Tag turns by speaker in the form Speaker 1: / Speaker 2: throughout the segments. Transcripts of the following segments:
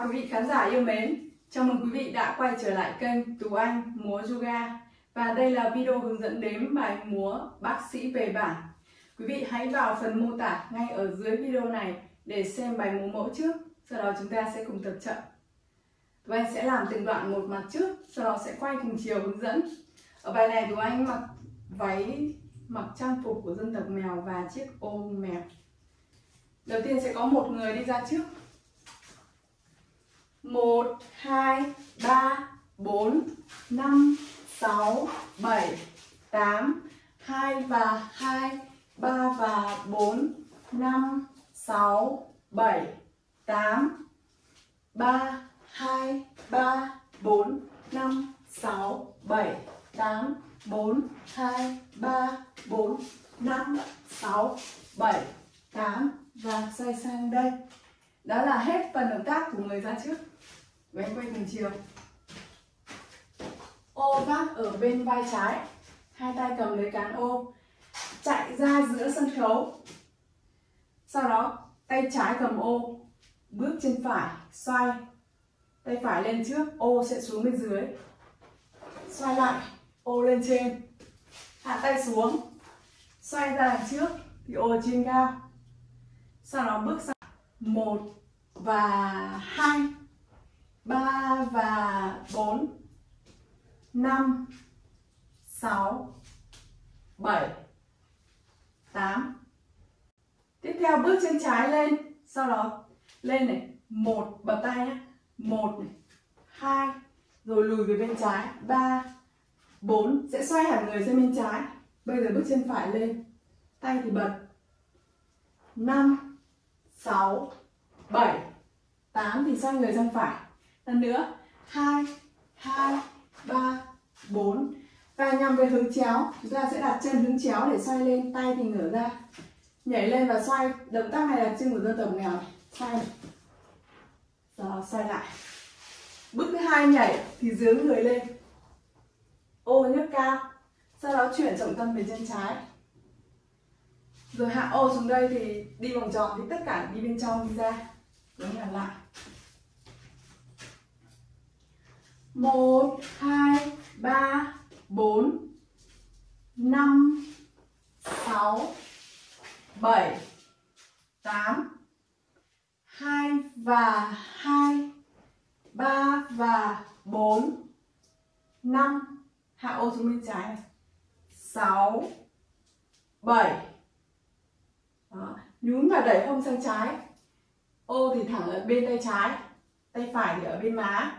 Speaker 1: chào quý vị khán giả yêu mến. Chào mừng quý vị đã quay trở lại kênh Tú Anh Múa Yoga. Và đây là video hướng dẫn đếm bài múa Bác sĩ về bản. Quý vị hãy vào phần mô tả ngay ở dưới video này để xem bài múa mẫu trước. Sau đó chúng ta sẽ cùng tập chậm. Tú Anh sẽ làm từng đoạn một mặt trước, sau đó sẽ quay cùng chiều hướng dẫn. Ở bài này Tú Anh mặc váy, mặc trang phục của dân tộc Mèo và chiếc ô mèo. Đầu tiên sẽ có một người đi ra trước. 1, 2, 3, 4, 5, 6, 7, 8, 2 và 2, 3 và 4, 5, 6, 7, 8, 3, 2, 3, 4, 5, 6, 7, 8, 4, 2, 3, 4, 5, 6, 7, 8 và xoay sang đây. Đó là hết phần động tác của người ra trước. Và anh quay cùng chiều. Ô vác ở bên vai trái, hai tay cầm lấy cán ô, chạy ra giữa sân khấu. Sau đó tay trái cầm ô, bước chân phải, xoay. Tay phải lên trước, ô sẽ xuống bên dưới. Xoay lại, ô lên trên. Hạ tay xuống, xoay ra đằng trước thì ô trên cao. Sau đó bước sang 1 và 2, 3 và 4, 5, 6, 7, 8. Tiếp theo bước chân trái lên, sau đó lên này, 1 bật tay nhé, 1 này, 2, rồi lùi về bên trái, 3, 4, sẽ xoay hẳn người sang bên trái. Bây giờ bước chân phải lên, tay thì bật, 5, 6, 7, 8 thì xoay người sang phải. Lần nữa, 2, 2, 3, 4. Và nhằm về hướng chéo, chúng ta sẽ đặt chân hướng chéo để xoay lên, tay thì ngửa ra. Nhảy lên và xoay, động tác này là chân của dân tộc Mèo này. Xoay này. Rồi, xoay lại. Bước thứ hai nhảy thì dướn người lên. Ô nhấc cao. Sau đó chuyển trọng tâm về chân trái. Rồi hạ ô xuống đây thì đi vòng tròn thì tất cả đi bên trong đi ra. Rồi làm lại. 1, 2, 3, 4, 5, 6, 7, 8, 2 và 2, 3 và 4, 5, hạ ô xuống bên trái này, 6, 7. Đó. Nhún và đẩy hông sang trái. Ô thì thẳng ở bên tay trái, tay phải thì ở bên má.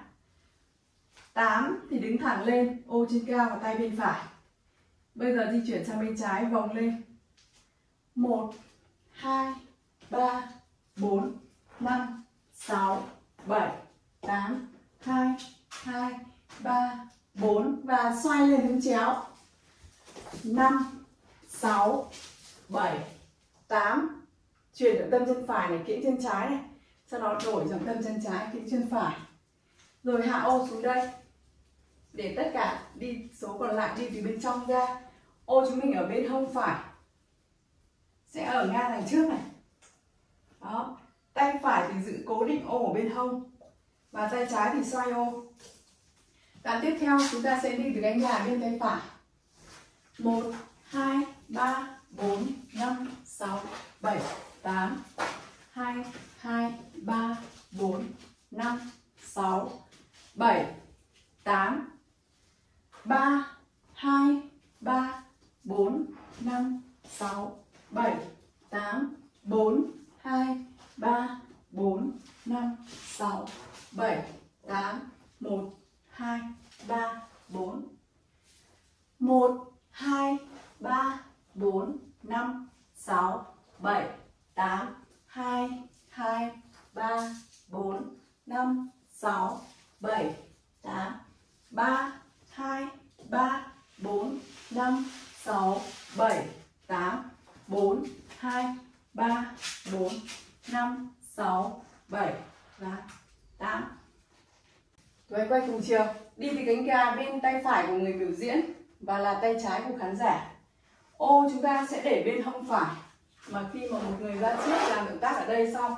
Speaker 1: 8 thì đứng thẳng lên, ô trên cao và tay bên phải. Bây giờ di chuyển sang bên trái, vòng lên. 1, 2, 3, 4, 5, 6, 7, 8, 2, 2, 3, 4. Và xoay lên hướng chéo. 5, 6, 7, 8. Chuyển trọng tâm chân phải này, kiễng chân trái này. Sau đó đổi trọng tâm chân trái, kiễng chân phải. Rồi hạ ô xuống đây. Để tất cả đi, số còn lại đi từ bên trong ra. Ô chúng mình ở bên hông phải, sẽ ở ngang đằng trước này. Đó. Tay phải thì giữ cố định ô ở bên hông. Và tay trái thì xoay ô. Và tiếp theo chúng ta sẽ đi từ cánh gà bên tay phải. 1, 2, 3, 4, 5, 6, 7, 8. 2, 2, 3, 4, 5, 6, 7, 8. 3, 2, 3, 4, 5, 6, 7, 8. 4, 2, 3, 4, 5, 6, 7, 8. 1, 2, 3, 4. 1, 2, 3, 4, 5, 6, 7, 8. 2, 2, 3, 4, 5, 6, 7, 8. 3, 2, 3, 4, 5, 6, 7, 8. 4, 2, 3, 4, 5, 6, 7 và 8. Rồi quay cùng chiều. Đi từ cánh gà bên tay phải của người biểu diễn và là tay trái của khán giả. Ô chúng ta sẽ để bên hông phải. Mà khi mà một người ra trước làm động tác ở đây xong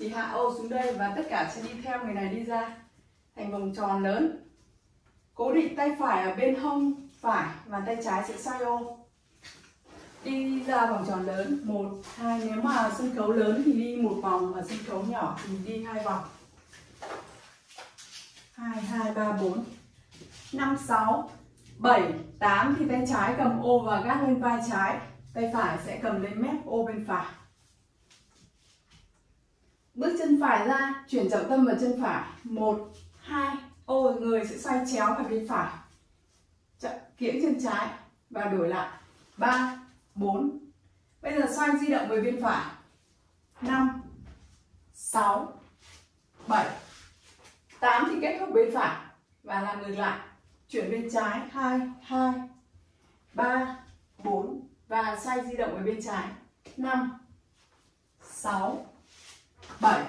Speaker 1: thì hạ ô xuống đây và tất cả sẽ đi theo người này đi ra thành vòng tròn lớn. Cố định tay phải ở bên hông phải và tay trái sẽ xoay ô. Đi ra vòng tròn lớn 1, 2, nếu mà sân khấu lớn thì đi một vòng và sân khấu nhỏ thì đi 2 vòng. 2, 2, 3, 4, 5, 6, 7, 8 thì tay trái cầm ô và gác lên vai trái, tay phải sẽ cầm lên mép ô bên phải. Bước chân phải ra, chuyển trọng tâm vào chân phải. 1, 2, ô người sẽ xoay chéo vào bên phải. Kiễng chân trái và đổi lại. 3, 4. Bây giờ xoay di động về bên phải. 5, 6, 7, 8 thì kết thúc bên phải và làm ngược lại. Chuyển bên trái 2, 2, 3, 4 và xoay di động về bên trái. 5, 6, 7,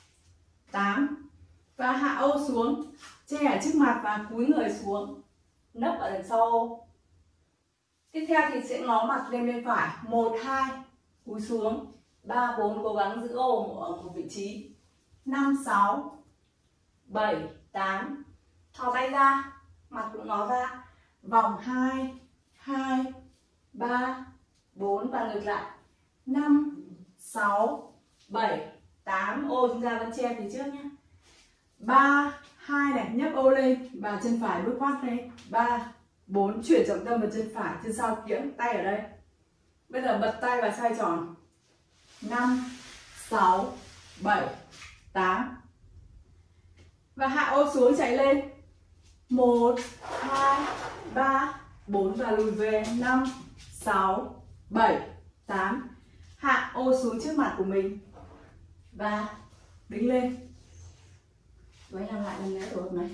Speaker 1: 8 và hạ ô xuống, che ở trước mặt và cúi người xuống, nấp ở đằng sau ô. Tiếp theo thì sẽ ngó mặt lên bên phải. 1, 2, cúi xuống. 3, 4 cố gắng giữ ô ở một vị trí. 5, 6, 7, 8 thò tay ra, mặt cũng ngó ra. Vòng 2, 2, 3, 4 và ngược lại. 5, 6, 7, 8 ô chúng ta vẫn che phía trước nhé. 3, 2 này, nhấc ô lên và chân phải bước khoát lên. 3, 4 chuyển trọng tâm vào chân phải, chân sau kiễng, tay ở đây. Bây giờ bật tay và xoay tròn. 5, 6, 7, 8 và hạ ô xuống chạy lên. 1, 2, 3, 4 và lùi về. 5, 6, 7, 8 hạ ô xuống trước mặt của mình và đứng lên. Với làm lại lần nữa tổ hợp này.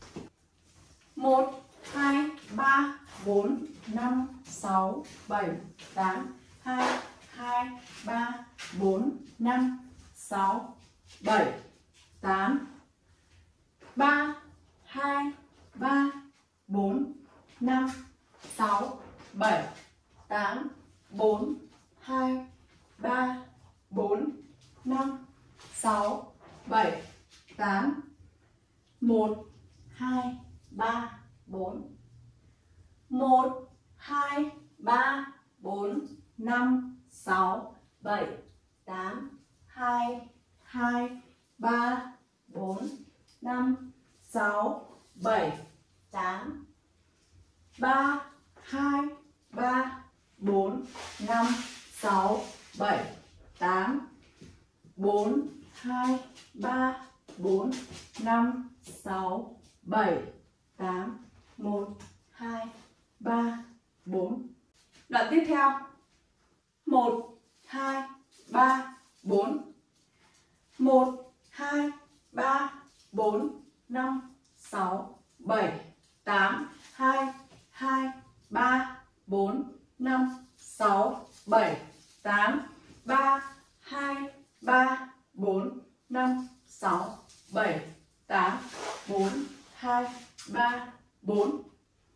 Speaker 1: 1, 2, 3, 4, 5, 6, 7, 8 2, 2, 3, 4, 5, 6, 7, 8 3, 2, 3, 4, 5, 6, 7, 8 4, 2, 3, 4, 5, 6, 7, 8 1, 2, 3, 4 1, 2, 3, 4, 5, 6, 7, 8 2, 2, 3, 4, 5, 6, 7, 8 3, 2, 3, 4, 5, 6, 7, 8 4, 2, 3, 4, 5, 6, 7, 8 1, 2, 3, 4 Đoạn tiếp theo 1, 2, 3, 4 1, 2, 3, 4, 5, 6, 7, 8 2, 2, 3, 4, 5, 6, 7, 8 3, 2, 3, 4, 5, 6, 7, 8 4, 2, 3, 4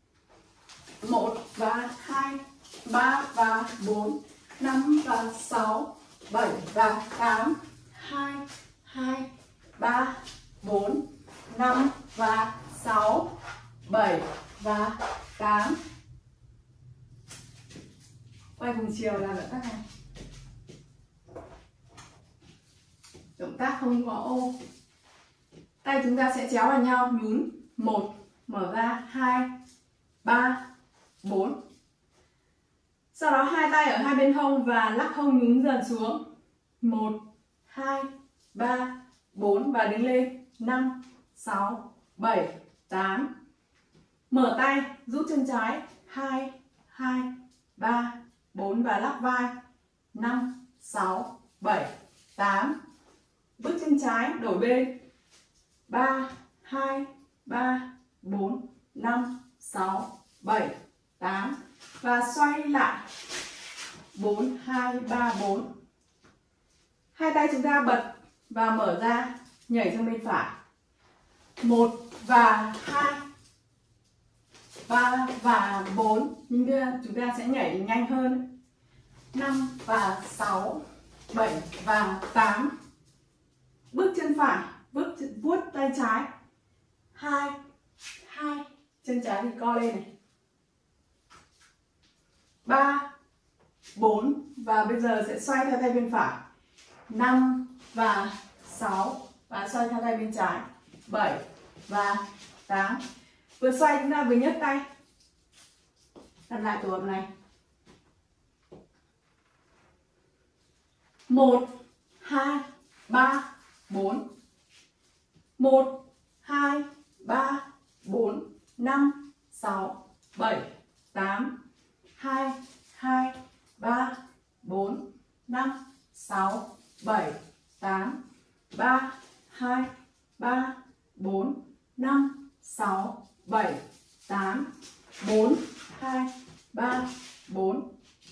Speaker 1: 1 và 2, 3 và 4, 5 và 6, 7 và 8 2, 2, 3, 4, 5 và 6, 7 và 8 Quay cùng chiều là động tác này. Động tác không có ô. Tay chúng ta sẽ chéo vào nhau, nhún 1, mở ra 2, 3, 4. Sau đó hai tay ở hai bên hông và lắc hông nhún dần xuống. 1, 2, 3, 4 và đứng lên. 5, 6, 7, 8. Mở tay, rút chân trái. 2, 2, 3, 4 và lắc vai. 5, 6, 7, 8. Bước chân trái, đổi bên. 3, 2, 3, 4, 5, 6, 7, 8. Và xoay lại. 4, 2, 3, 4. Hai tay chúng ta bật và mở ra, nhảy sang bên phải. 1 và 2, 3 và 4. Nhưng chúng ta sẽ nhảy nhanh hơn. 5 và 6, 7 và 8. bước chân phải, vuốt tay trái. 2 2, chân trái thì co lên này. 3 4 và bây giờ sẽ xoay theo tay bên phải. 5 và 6 và xoay theo tay bên trái. 7 và 8. Vừa xoay chúng ta vừa nhấc tay. Làm lại tổ hợp này. 1 2 3 4. 1 2 3 4 5 6 7 8. 2 2 3 4 5 6 7 8. 3 2 3 4 5 6 7 8. 4 2 3 4.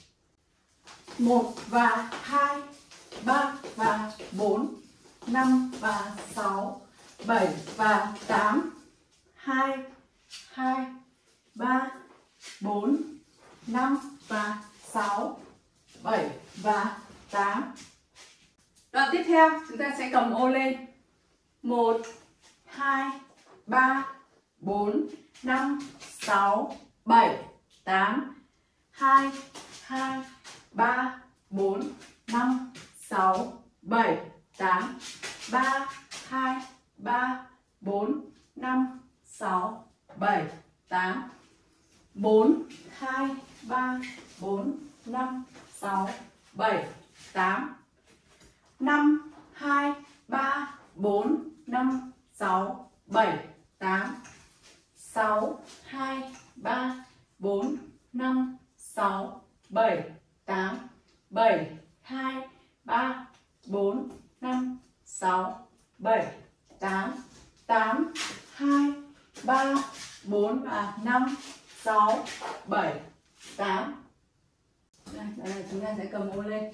Speaker 1: 1 và 2 3 và 4 5 và 6 7 và 8. 2 2 3 4 5 và 6 7 và 8. Đoạn tiếp theo chúng ta sẽ cầm ô lên. 1 2 3 4 5 6 7 8. 2 2 3 4 5 6 7 8. 3 2 3 4 5 6 7 8. 4 2 3 4 5 6 7 8. 5 2 3 4 5 6 7 8. 6 2 3 4 5 6 7 8. 7 2 3 4 5 6 7 8. 8 2 3 4 và 5 6 7 8. Đây chúng ta sẽ cầm ô lên.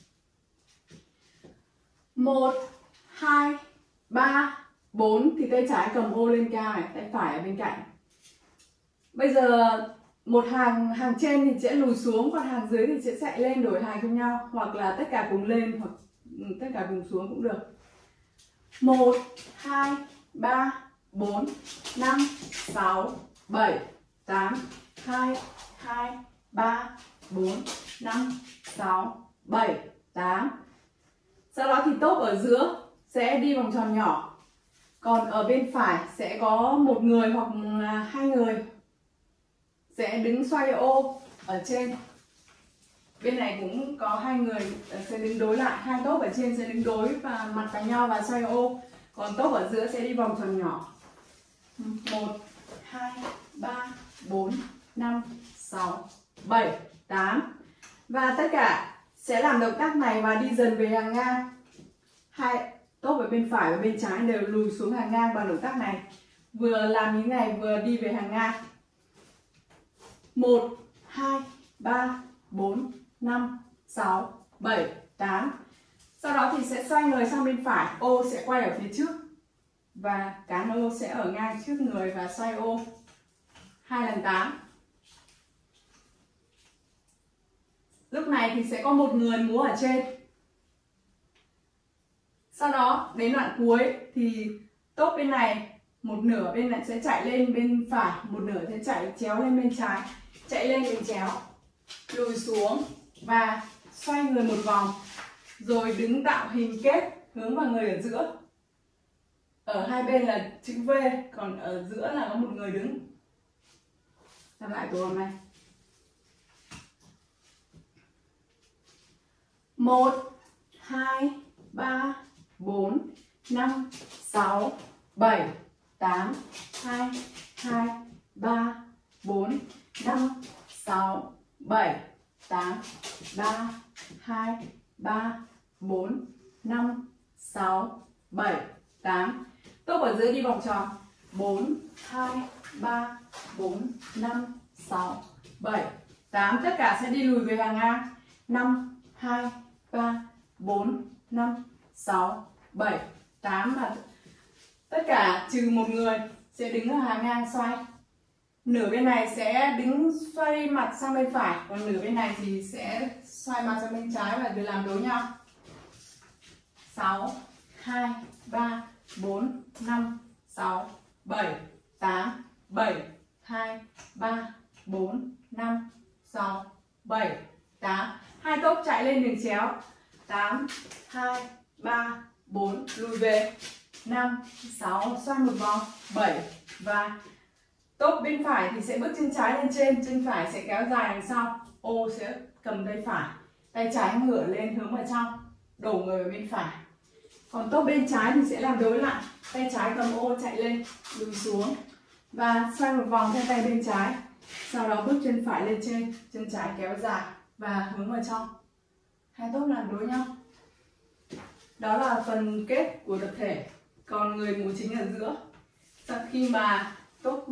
Speaker 1: 1 2 3 4 thì tay trái cầm ô lên cao này, tay phải ở bên cạnh. Bây giờ một hàng trên thì sẽ lùi xuống, còn hàng dưới thì sẽ chạy lên, đổi hàng cho nhau, hoặc là tất cả cùng lên hoặc tất cả cùng xuống cũng được. 1 2 3 4 5 6 7 8. 2 2 3 4 5 6 7 8. Sau đó thì tốp ở giữa sẽ đi vòng tròn nhỏ. Còn ở bên phải sẽ có một người hoặc hai người sẽ đứng xoay ô ở trên. Bên này cũng có hai người sẽ đứng đối lại, hai tốp ở trên sẽ đứng đối và mặt vào nhau và xoay ô. Còn tốp ở giữa sẽ đi vòng tròn nhỏ. 1 2 3 4 5 6 7 8. Và tất cả sẽ làm động tác này và đi dần về hàng ngang. Hai tốp ở bên phải và bên trái đều lùi xuống hàng ngang bằng động tác này. Vừa làm như này vừa đi về hàng ngang. 1 2 3 4 5 6 7 8. Sau đó thì sẽ xoay người sang bên phải, ô sẽ quay ở phía trước và cán ô sẽ ở ngang trước người và xoay ô 2 lần 8. Lúc này thì sẽ có một người múa ở trên. Sau đó đến đoạn cuối thì tốp bên này, một nửa bên này sẽ chạy lên bên phải, một nửa sẽ chạy chéo lên bên trái. Chạy lên bên chéo, lùi xuống và xoay người một vòng, rồi đứng tạo hình kết hướng vào người ở giữa. Ở hai bên là chữ V, còn ở giữa là có một người đứng. Làm lại tổ hợp này. 1 2 3 4 5 6 7 8. 2 2 3 4 5 6 7 8. 3 2 3 4 5 6 7 8. Tốp ở giữa đi vòng tròn. 4 2 3 4 5 6 7 8. Tất cả sẽ đi lùi về hàng ngang. 5 2 3 4 5 6 7 8 và tất cả trừ một người sẽ đứng ở hàng ngang xoay. Nửa bên này sẽ đứng xoay mặt sang bên phải, còn nửa bên này thì sẽ xoay mặt sang bên trái và được làm đối nhau. 6 2, 3, 4, 5, 6, 7, 8, 7, 2, 3, 4, 5, 6, 7, 8. Hai tốp chạy lên đường chéo. 8, 2, 3, 4, lùi về. 5, 6, xoay một vòng. 7 và tốp bên phải thì sẽ bước chân trái lên trên, chân phải sẽ kéo dài đằng sau. Ô sẽ cầm tay phải, tay trái ngửa lên hướng vào trong, đổ người vào bên phải. Còn tốp bên trái thì sẽ làm đối lại, tay trái cầm ô chạy lên, lùi xuống và xoay một vòng theo tay bên trái. Sau đó bước chân phải lên trên, chân trái kéo dài và hướng vào trong. Hai tốp làm đối nhau. Đó là phần kết của tập thể. Còn người múa chính ở giữa. Sau khi mà tốp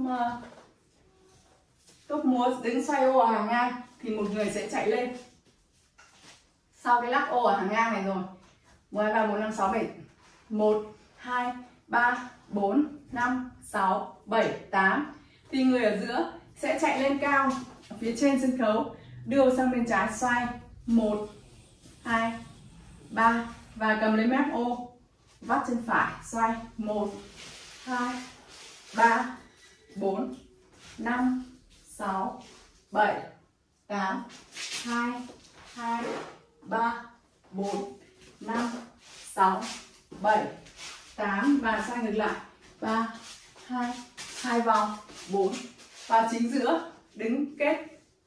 Speaker 1: múa đứng xoay ô ở hàng ngang thì một người sẽ chạy lên. Sau cái lắc ô ở hàng ngang này rồi, 1, 2, 3, 4, 5, 6, 7, 1, 2, 3, 4, 5, 6, 7, 8 thì người ở giữa sẽ chạy lên cao ở phía trên sân khấu, đưa sang bên trái xoay 1, 2, 3 và cầm lấy mép ô, vắt chân phải xoay 1, 2, 3, 4, 5, 6, 7, 8, 2, 2, 3, 4, 5, 6, 7, 8 và xoay ngược lại 3, 2, 2 vòng 4 và chính giữa đứng kết.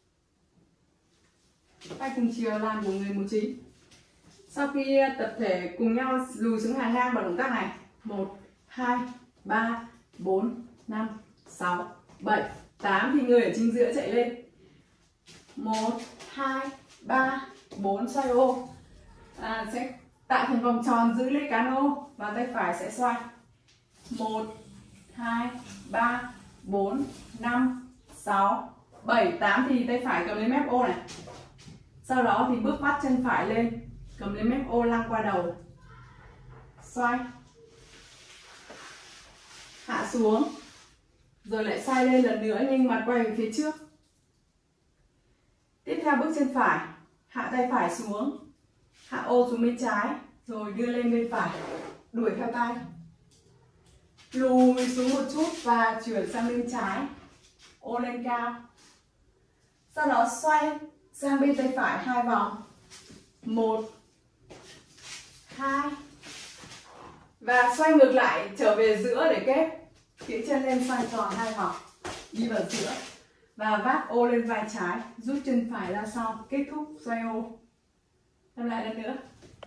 Speaker 1: Tay cùng chiều làm của người múa chính. Sau khi tập thể cùng nhau lùi xuống hàng ngang bằng động tác này 1, 2, 3, 4, 5, 6, 7, 8 thì người ở chính giữa chạy lên 1, 2, 3, 4 xoay ô, sẽ tạo thành vòng tròn giữ lấy cán ô và tay phải sẽ xoay 1, 2, 3, 4, 5, 6, 7, 8 thì tay phải cầm lấy mép ô này. Sau đó thì bước vắt chân phải lên, cầm lấy mép ô lăng qua đầu, xoay, hạ xuống, rồi lại xoay lên lần nữa nhưng mặt quay về phía trước. Tiếp theo bước chân phải, hạ tay phải xuống, hạ ô xuống bên trái, rồi đưa lên bên phải, đuổi theo tay. Lùi xuống một chút và chuyển sang bên trái, ô lên cao. Sau đó xoay sang bên tay phải 2 vòng. 1, 2 và xoay ngược lại trở về giữa để kết. Phía chân lên xoay tròn 2 vòng, đi vào giữa và vác ô lên vai trái, rút chân phải ra sau, kết thúc xoay ô. Làm lại lần nữa.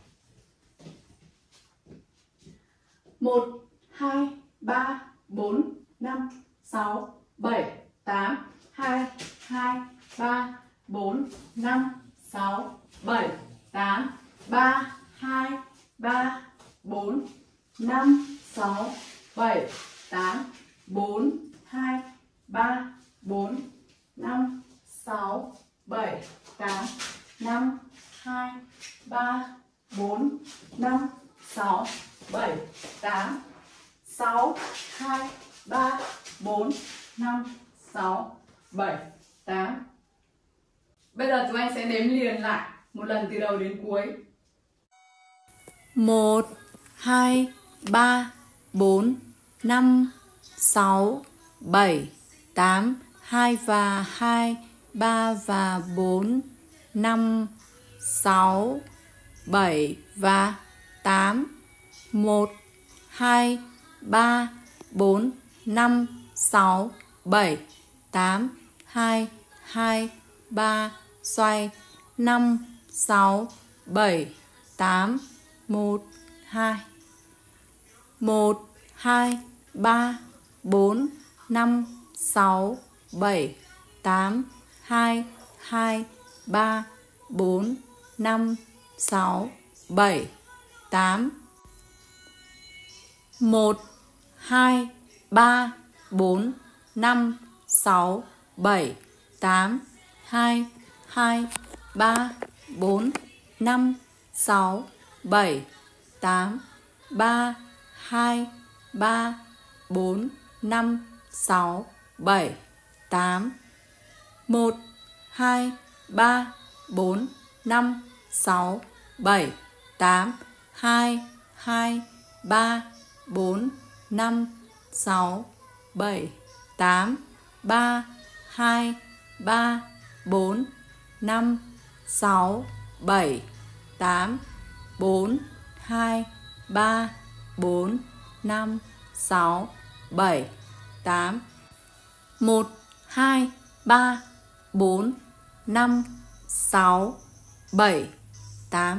Speaker 1: 1, 2, 3, 4, 5, 6, 7, 8, 2, 2, 3, 4, 5, 6, 7, 8, 3, 2, 3, 4, 5, 6, 7, 8, 4, 2, 3, 4, 5, 6, 7, 8, 5, 2, 3, 4, 5, 6, 7, 8, 6, 2, 3, 4, 5, 6, 7, 8. Bây giờ chúng anh sẽ đếm liền lại một lần từ đầu đến cuối.
Speaker 2: 1, 2, 3, 4, 5, 6, 7, 8, 2 và 2, 3 và 4, 5, 6, 7 và 8, 1, 2, 3, 4, 5, 6, 7, 8, 2, 2, 3, xoay 5, 6, 7, 8, 1, 2. 1, 2, 3, 4, 5, 6, 7, 8, 2, 2, 3, 4, 5, 6, 7, 8. 1, 2, 3, 4, 5, 6, 7, 8, 2, 2, 3, 4, 5, 6, 7, 8, 3, 2, 3, 4, 5, 6, 7, 8. 1, 2, 3, 4, 5, 6, 7, 8, 2, 2, 3, 4, 5, 6, 7, 8, 3, 2, 3, 4, 5, 6, 7, 8, 4, 2, 3, 4, 5, 6, 7, 8, 1, 2, 3, 4, 5, 6, 7, 8,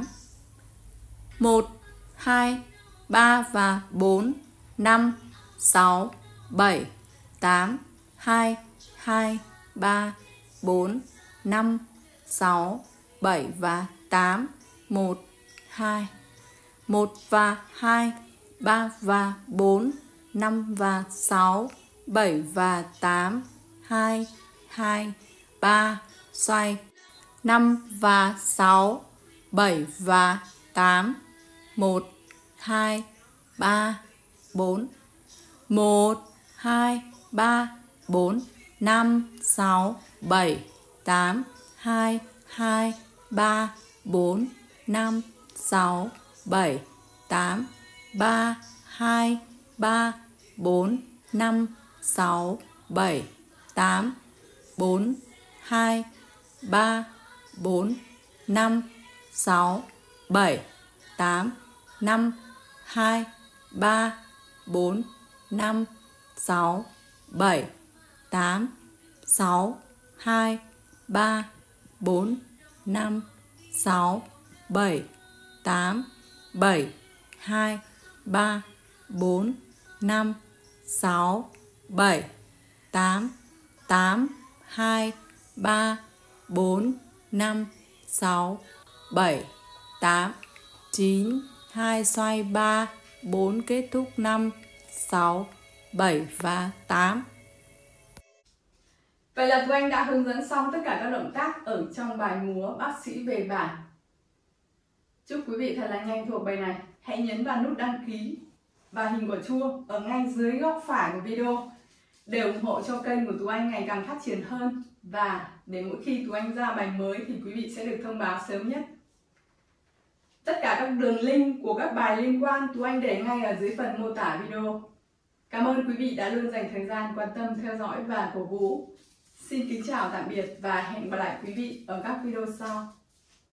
Speaker 2: 1, 2, 3 và 4, 5, 6, 7, 8, 2, 2, 3, 4, 5, 6, 7 và 8, 1, 2, 1 và 2, 3 và 4, 5 và 6, 7 và 8, 2, 2, 3, xoay, 5 và 6, 7 và 8, 1, 2, 3, 4, 1, 2, 3, 4, 5, 6, 7, 8, 2, 2, 3, 4, 5, 6, 7, 8, 3, 2, 3, 4, 5, 6, 7, 8, 4, 2, 3, 4, 5, 6, 7, 8, 5, 2, 3, 4, 5, 6, 7, 8, 6, 2, 3, 4, 5, 6, 7, 8, 7, 2, 3, 4, 5, 6, 7, 8, 8, 2, 3, 4, 5, 6, 7, 8, 9, 2 xoay 3, 4 kết thúc 5, 6, 7 và 8.
Speaker 1: Vậy là Tú Anh đã hướng dẫn xong tất cả các động tác ở trong bài múa Bác sĩ về vải. Chúc quý vị thật là nhanh thuộc bài này. Hãy nhấn vào nút đăng ký và hình quả chuông ở ngay dưới góc phải của video để ủng hộ cho kênh của Tú Anh ngày càng phát triển hơn, và để mỗi khi Tú Anh ra bài mới thì quý vị sẽ được thông báo sớm nhất. Tất cả các đường link của các bài liên quan Tú Anh để ngay ở dưới phần mô tả video. Cảm ơn quý vị đã luôn dành thời gian quan tâm theo dõi và cổ vũ. Xin kính chào tạm biệt và hẹn gặp lại quý vị ở các video sau.